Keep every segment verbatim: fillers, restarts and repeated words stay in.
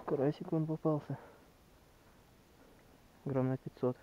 Карасик он попался. Грамм на пятьсот.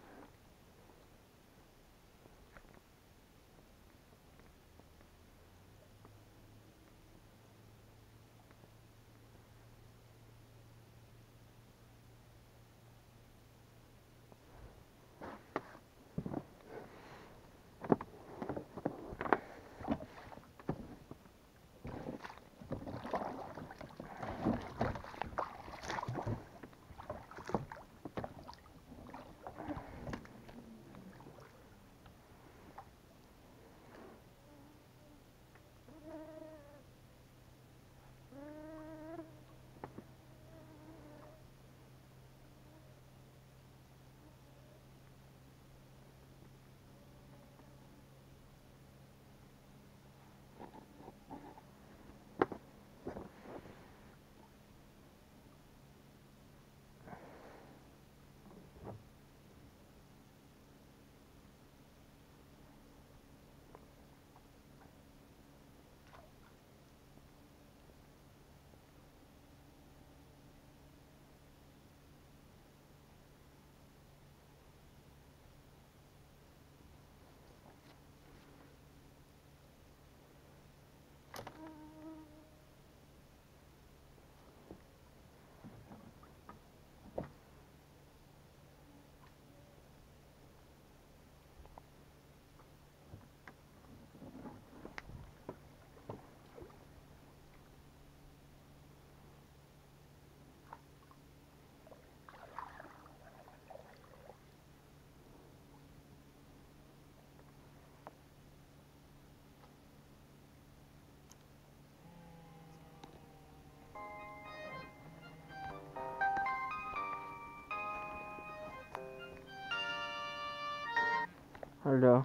Алло.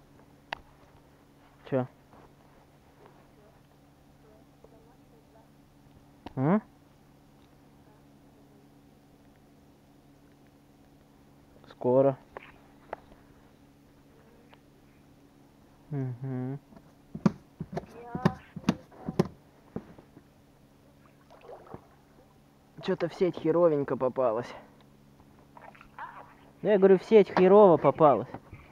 Чё? А? Скоро. Угу. Что-то в сеть херовенько попалась. Да я говорю, в сеть херово попалась.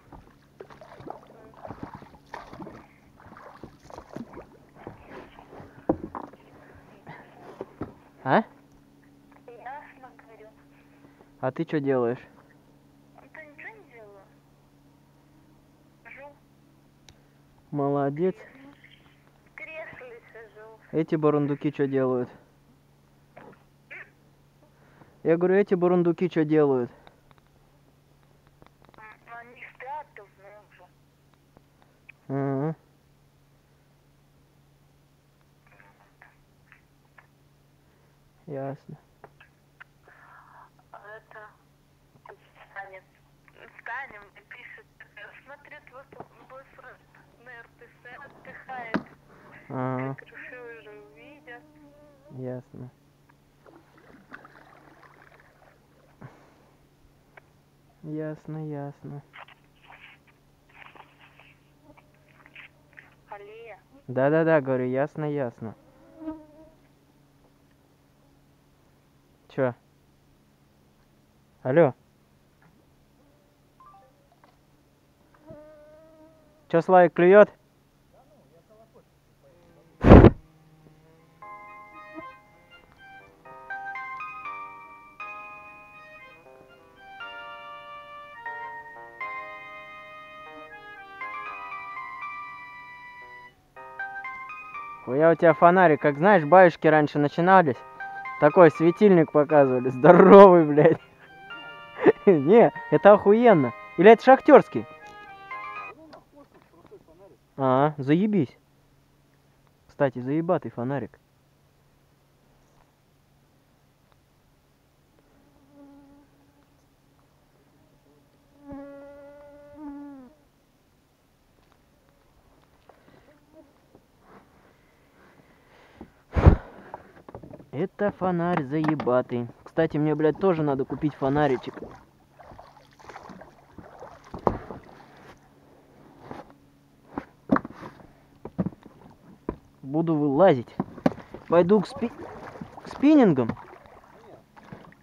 А? Ясно, говорю. А ты что делаешь? Да ничего не делаю. Жу. Молодец. В кресле сижу. Эти бурундуки что делают? Я говорю, эти бурундуки что делают? Они спят давно уже. Угу. Ясно. А это... Станет. Станем и пишет. Смотрит, вот бойфренд на эр тэ эс отдыхает. Ага. Как решил, уже увидят. Ясно. Ясно, ясно. Аллея. Да-да-да, говорю, ясно, ясно. Чё? Алло? Чё, Славик клюет? Я у тебя фонарик, как знаешь, баюшки раньше начинались. Такой светильник показывали. Здоровый, блядь. Не, это охуенно. Или это шахтерский? А, заебись. Кстати, заебатый фонарик. Это фонарь заебатый. Кстати, мне, блядь, тоже надо купить фонаричек. Буду вылазить. Пойду к, спи... к спиннингам.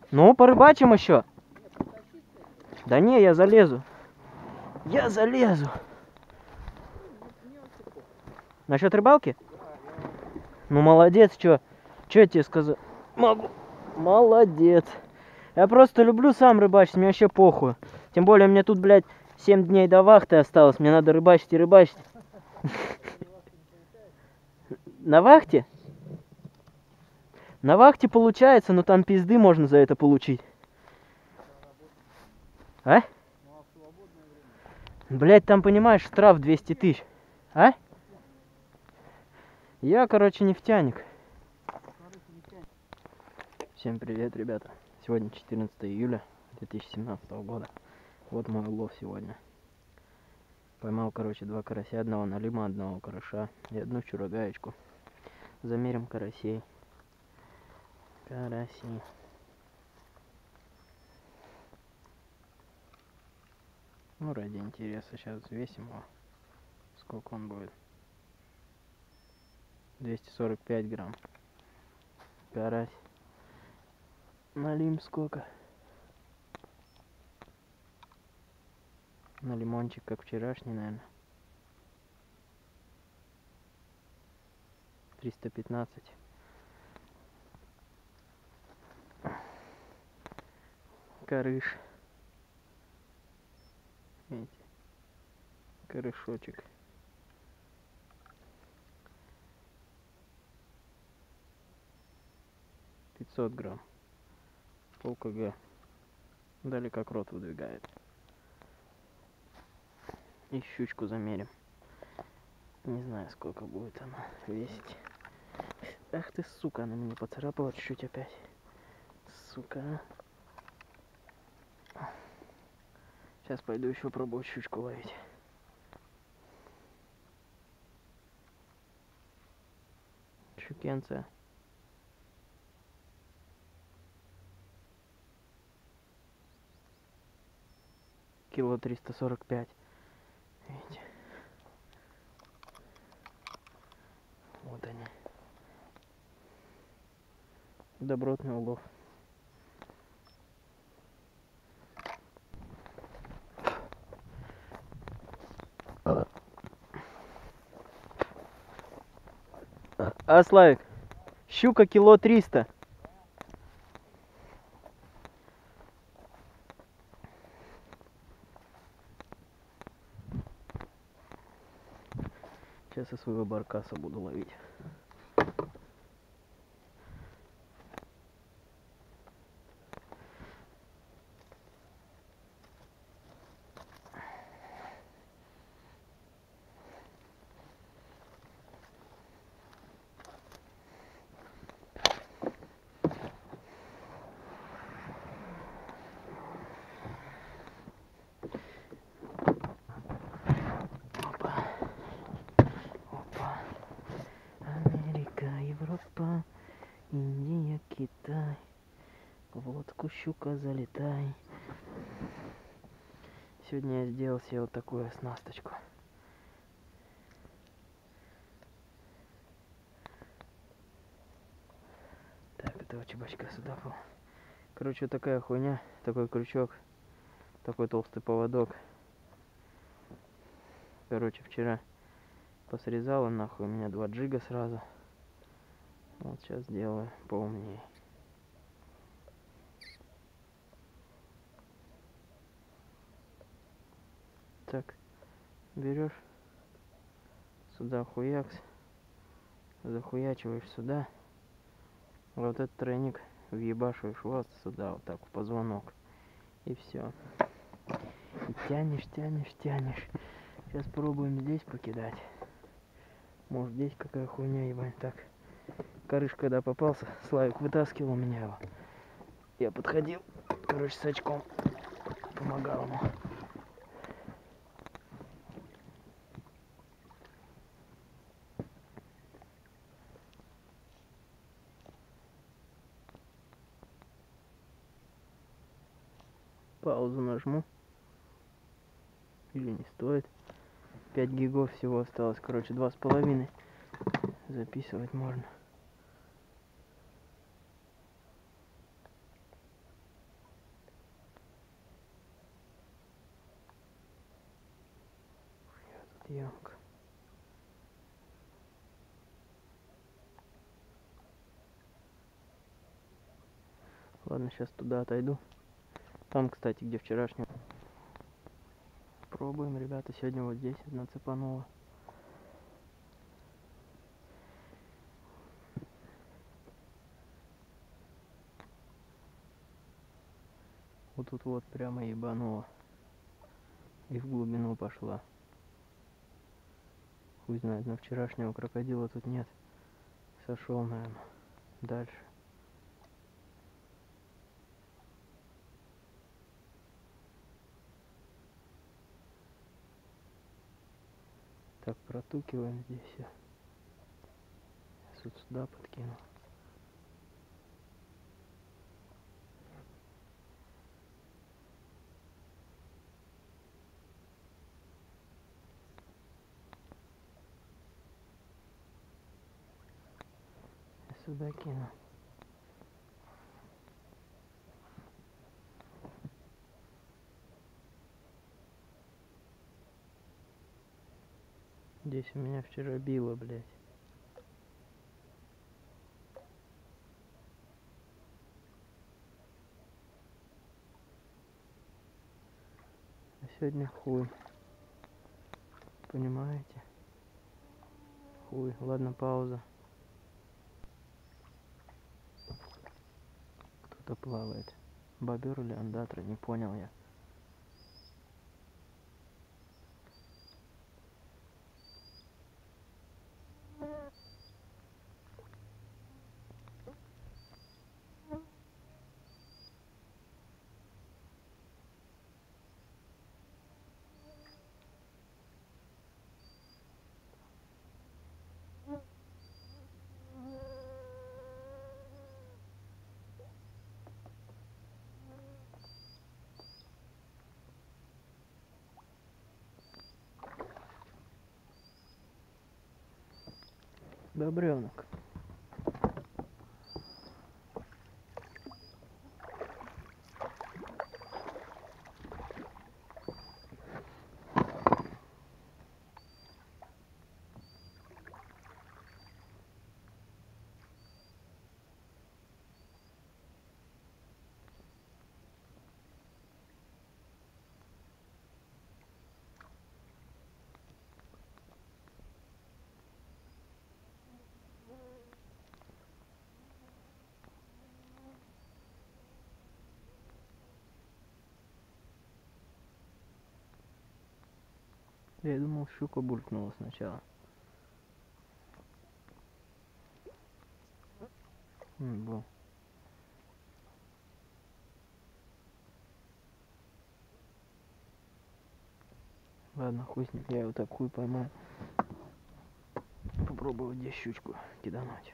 Ну, порыбачим еще. Да не, я залезу. Я залезу. Насчет рыбалки? Ну, молодец, чё? Чё я тебе сказал? Могу. Молодец. Я просто люблю сам рыбачить, мне вообще похуй. Тем более мне тут, блядь, семь дней до вахты осталось. Мне надо рыбачить и рыбачить. На вахте? На вахте получается, но там пизды можно за это получить. А? Блядь, там, понимаешь, штраф двести тысяч. А? Я, короче, нефтяник. Всем привет, ребята. Сегодня четырнадцатое июля две тысячи семнадцатого года. Вот мой улов сегодня. Поймал, короче, два карася, одного налима, одного караша и одну чурогаечку. Замерим карасей. Караси. Ну, ради интереса сейчас взвесим его. Сколько он будет? двести сорок пять грамм. Карась. Налим сколько? На лимончик, как вчерашний, наверное. триста пятнадцать. Карыш. Видите? Карышочек. пятьсот грамм. Пол кг. Дали как рот выдвигает. И щучку замерим. Не знаю, сколько будет она весить. Ах ты, сука, она меня поцарапала чуть-чуть опять. Сука. Сейчас пойду еще пробовать щучку ловить. Щукенция. Кило триста сорок пять. Видите? Вот они. Добротный улов. А, Славик, щука кило триста. Сейчас я своего баркаса буду ловить. Опа. Опа. Америка, Европа, Индия, Китай. В лодку, щука, залетай. Сегодня я сделал себе вот такую оснасточку. Так, этого чебачка сюда был. Короче, вот такая хуйня, такой крючок, такой толстый поводок. Короче, вчера посрезал он нахуй, у меня два джига сразу. Вот сейчас делаю поумнее. Так, берешь сюда хуякс, захуячиваешь сюда, вот этот тройник въебашиваешь вот сюда, вот так в позвонок, и все. И тянешь, тянешь, тянешь. Сейчас пробуем здесь покидать. Может, здесь какая хуйня, ебать. Так, корыш когда попался, Славик вытаскивал у меня его. Я подходил, короче, с очком помогал ему. Паузу нажму. Или не стоит. пять гигов всего осталось. Короче, два с половиной. Записывать можно. съемка. Ладно, сейчас туда отойду. Там, кстати, где вчерашний. Пробуем, ребята, сегодня вот здесь одна цепанула. Вот тут вот прямо ебанула. И в глубину пошла. Хуй знает, но вчерашнего крокодила тут нет. Сошел, наверное. Дальше. Так, протукиваем здесь все. Сейчас вот сюда подкину. Сюда кину. Здесь у меня вчера било, блядь. А сегодня хуй. Понимаете? Хуй. Ладно, пауза. Кто-то плавает. Бобер или андатра, не понял я. Бобренок. Я думал, щука булькнула сначала. М, был. Ладно, хуй с ним, я его так хуй поймаю. Попробую здесь щучку кидануть.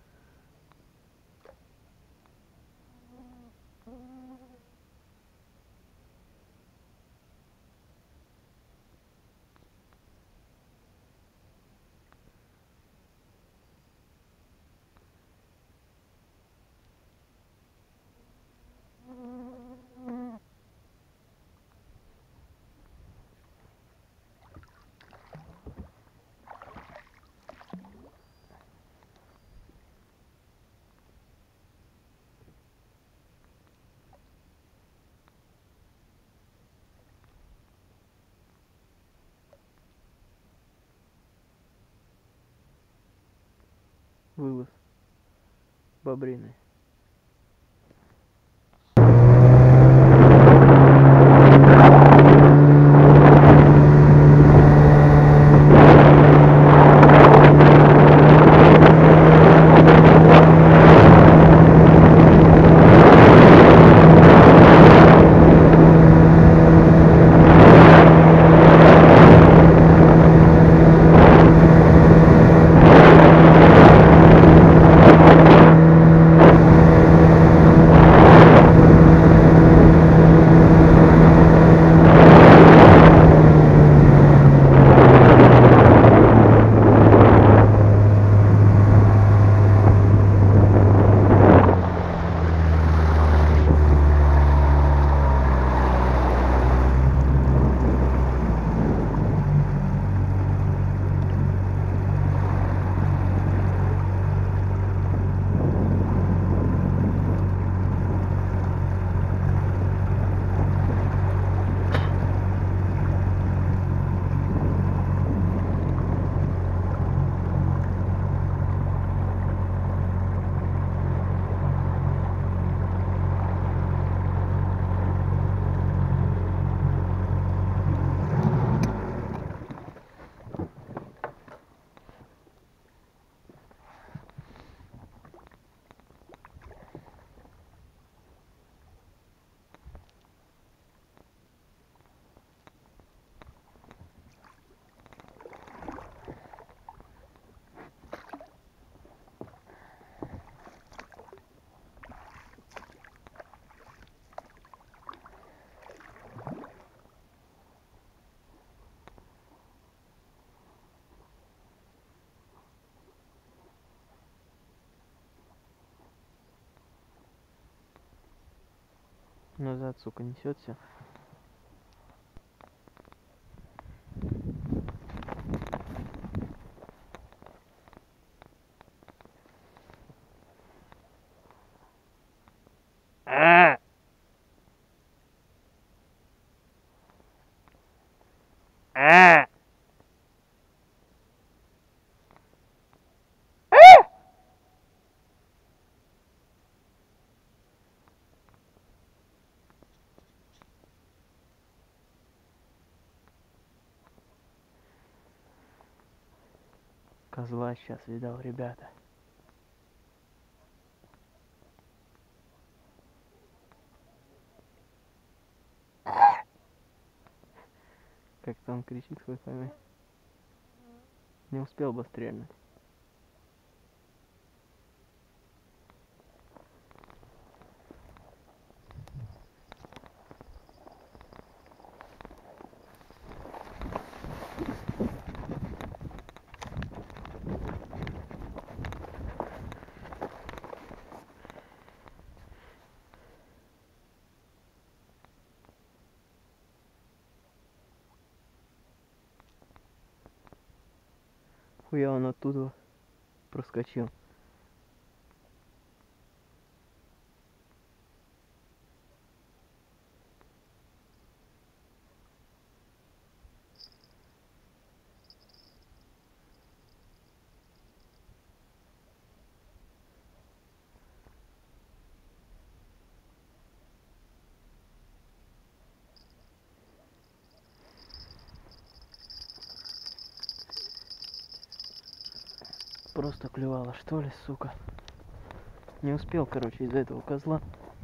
Вылаз бобриный. Назад, сука, несет все. А! А! Козла сейчас видал, ребята. Как там кричит, хуй пойми. Не успел бы стрельнуть. Хуя он оттуда проскочил. Просто клевало, что ли, сука. Не успел, короче, из-за этого козла.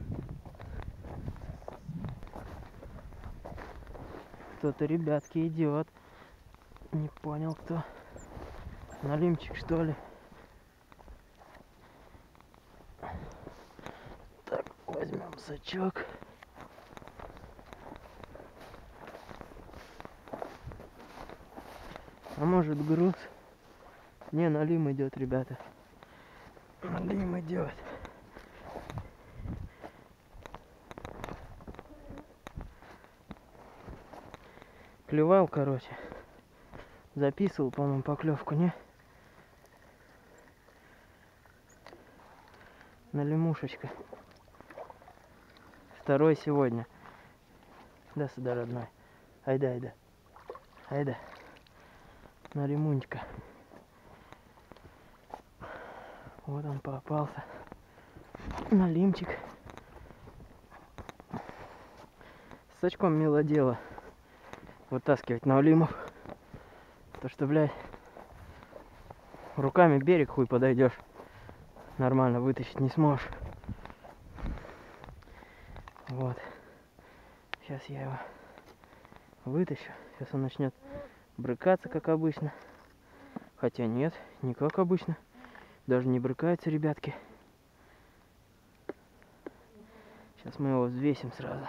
Кто-то, ребятки, идет. Не понял, кто. Налимчик, что ли? Так, возьмем сачок. А может, груз? Не, налим идет, ребята. Налим идет. Клевал, короче. Записывал, по-моему, поклевку, не? Налимушечка. Второй сегодня. Да, сюда, родной. Айда, айда. Айда. Налимунечка. Вот он попался. Налимчик. С сачком мило дело. Вытаскивать налимов. То что, блядь, руками берег хуй подойдешь. Нормально вытащить не сможешь. Вот. Сейчас я его вытащу. Сейчас он начнет брыкаться, как обычно. Хотя нет, не как обычно. Даже не брыкается, ребятки. Сейчас мы его взвесим сразу.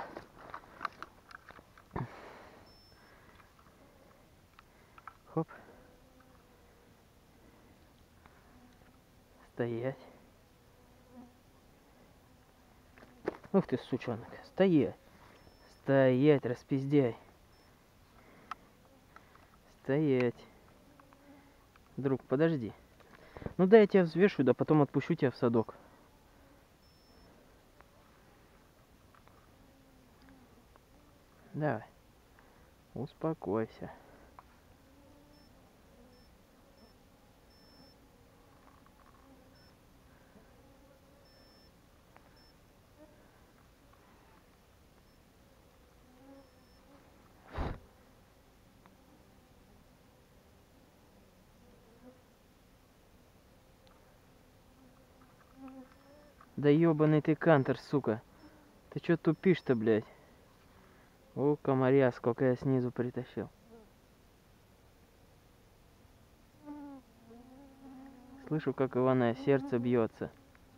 Хоп. Стоять. Ух ты, сучонок. Стоять. Стоять, распиздяй. Стоять. Друг, подожди. Ну да, я тебя взвешу, да потом отпущу тебя в садок. Давай. Успокойся. Да ёбаный ты кантер, сука. Ты чё тупишь-то, блядь? О, комаря, сколько я снизу притащил. Слышу, как Ивана сердце бьется.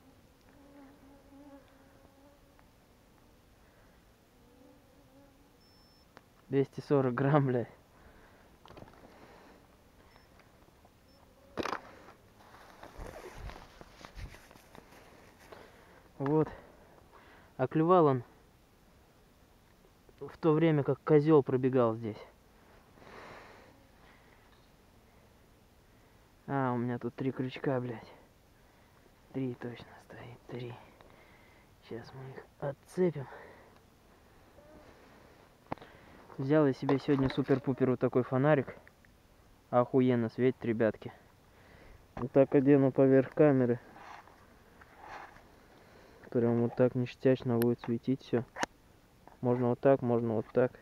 двести сорок грамм, блядь. Вот. А клювал он в то время как козел пробегал здесь. А, у меня тут три крючка, блядь. Три точно стоит, три. Сейчас мы их отцепим. Взял я себе сегодня супер-пупер вот такой фонарик. Охуенно светит, ребятки. Вот так одену поверх камеры. Прям вот так ништячно будет светить все. Можно вот так, можно вот так.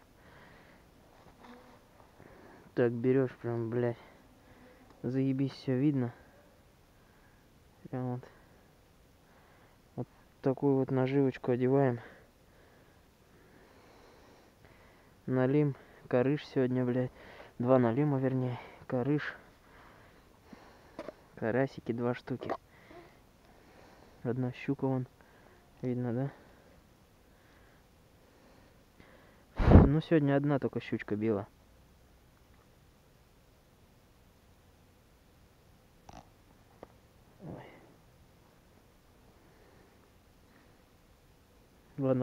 Так берешь, прям, блядь. Заебись, все видно. Прям вот. Вот такую вот наживочку одеваем. Налим. Корыш сегодня, блядь. Два налима, вернее. Корыш. Карасики два штуки. Одна щука вон. Видно, да? Ну, сегодня одна только щучка била. Ой. Ладно.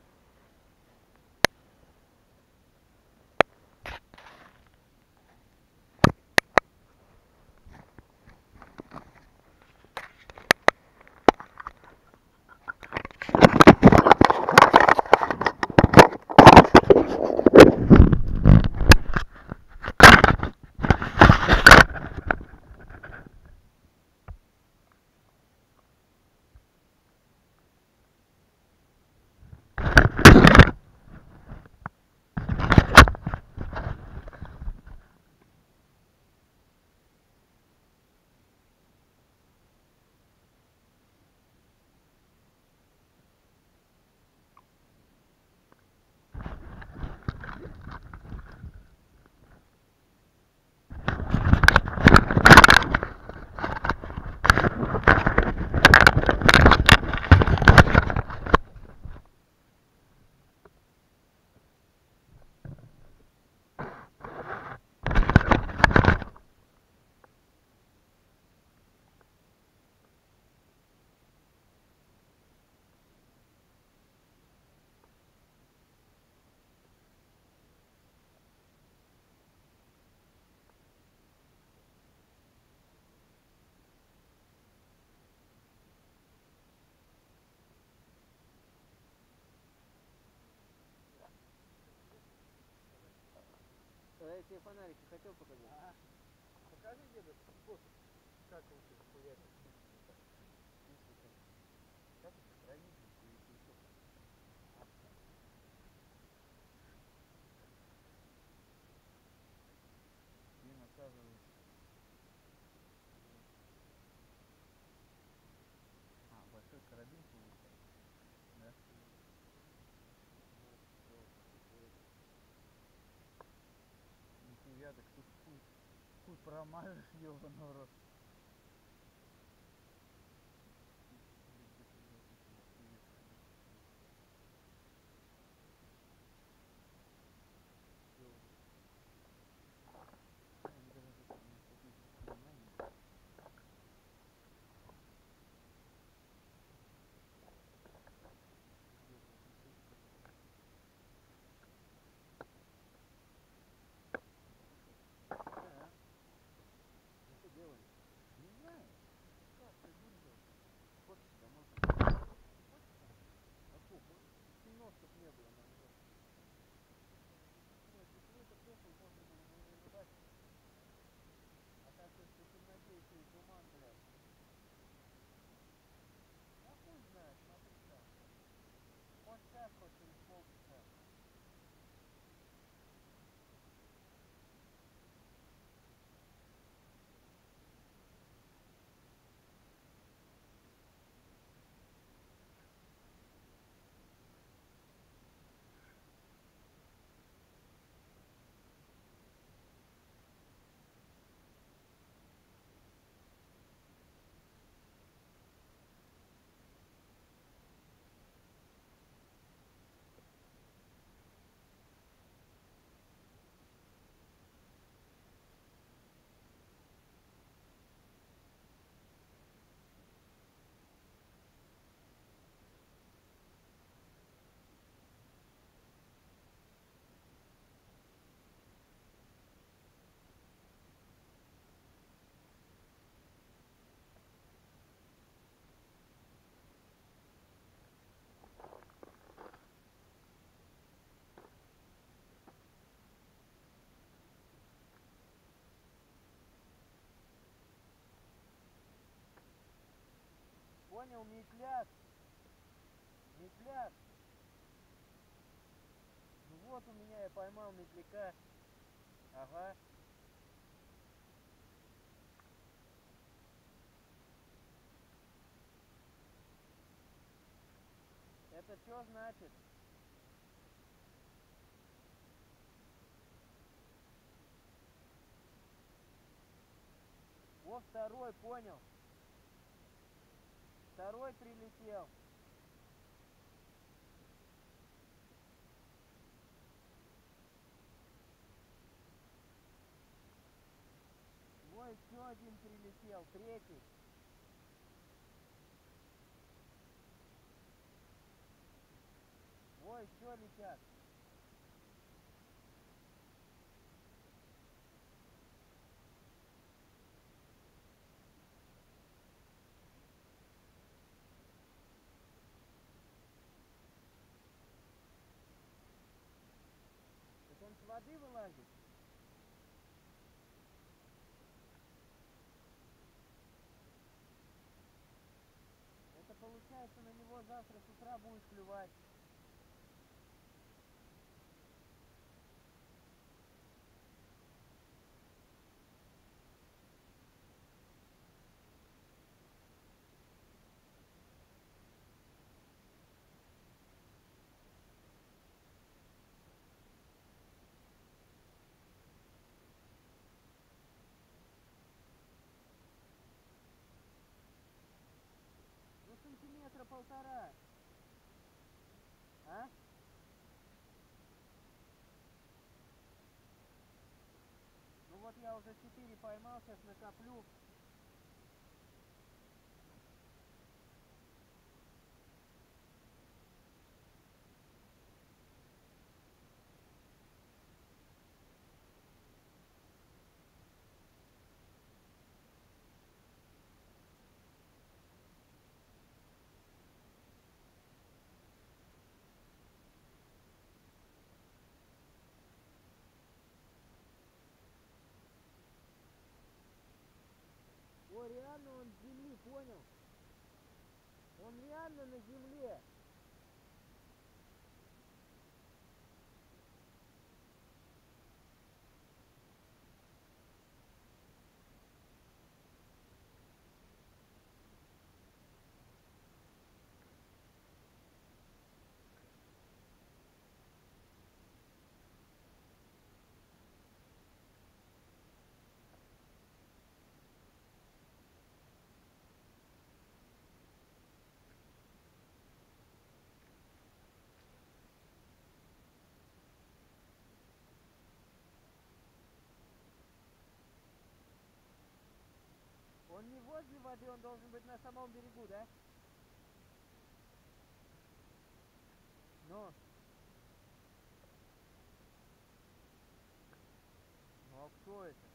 Когда я тебе фонарики хотел показать. А, покажи деда способ, как его хуярить. Как это хранить и еще. И насаживаешь. А, большой карабин получается. Да? Нихуя, так тут хуй, хуй промажешь, ёбаный в рот. Делаем. Понял, метляк? Метляк. Ну вот у меня я поймал метляка. Ага. Это что значит? Во, второй, понял. Второй прилетел. Во, еще один прилетел, третий. Во, еще летят. Так он с воды вылазит? Это получается, на него завтра с утра будешь клювать. Ну, сантиметра полтора. А? Ну вот я уже четыре поймал, сейчас накоплю. О, реально он с земли, понял? Он реально на земле. Он не возле воды, он должен быть на самом берегу, да? Но. Ну а кто это?